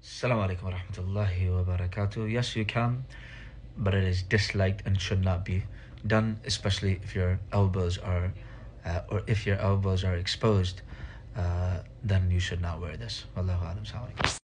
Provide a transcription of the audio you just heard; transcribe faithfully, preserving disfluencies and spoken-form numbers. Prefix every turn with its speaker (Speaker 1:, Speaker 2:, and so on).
Speaker 1: Assalamu alaikum wa rahmatullahi wa barakatuh. Yes, you can, but it is disliked and should not be done, especially if your elbows are, uh, or if your elbows are exposed. Uh, then you should not wear this. Wallahu alam. Assalamu alaikum.